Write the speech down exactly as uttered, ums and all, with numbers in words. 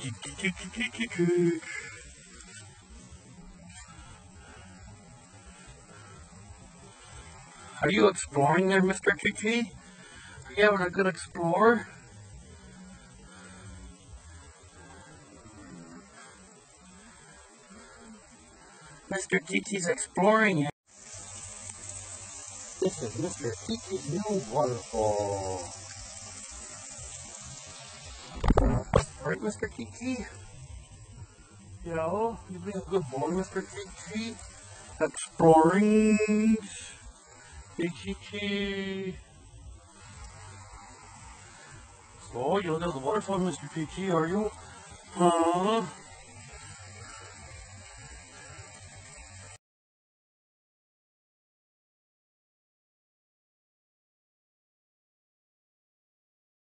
Are you exploring there, Mister Chee Chee? Are you having a good explore? Mister Chee Chee's exploring here. This is Mister Chee Chee's new waterfall. Right, Mister Chee Chee? You know, you being a good boy, Mister Chee Chee. Exploring. Chee Chee Chee. Oh, you look at the waterfall, Mister Chee Chee, are you? Huh?